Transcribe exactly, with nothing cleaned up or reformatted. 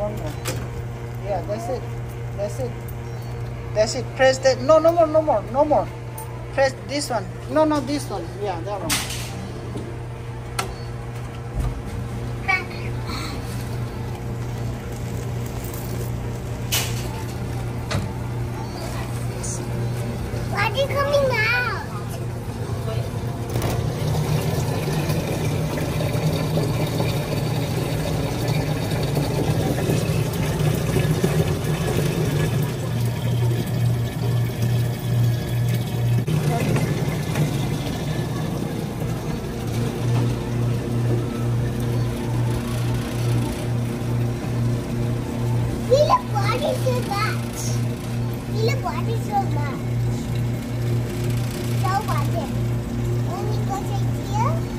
one more. Yeah, that's it. That's it. That's it. Press that. No, no more, no more, no more. Press this one. No, no, this one. Yeah, that one. Why are you coming out? Look, why is so much? Look, why is so much? So much. When we go to here.